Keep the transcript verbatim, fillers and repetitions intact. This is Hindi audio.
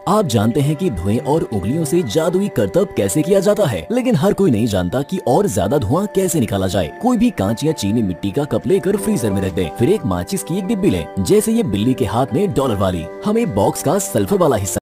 आप जानते हैं कि धुएं और उंगलियों से जादुई करतब कैसे किया जाता है, लेकिन हर कोई नहीं जानता कि और ज्यादा धुआं कैसे निकाला जाए। कोई भी कांच या चीनी मिट्टी का कप लेकर फ्रीजर में रख दें, फिर एक माचिस की एक डिब्बी लें, जैसे ये बिल्ली के हाथ में डॉलर वाली। हमें बॉक्स का सल्फर वाला हिस्सा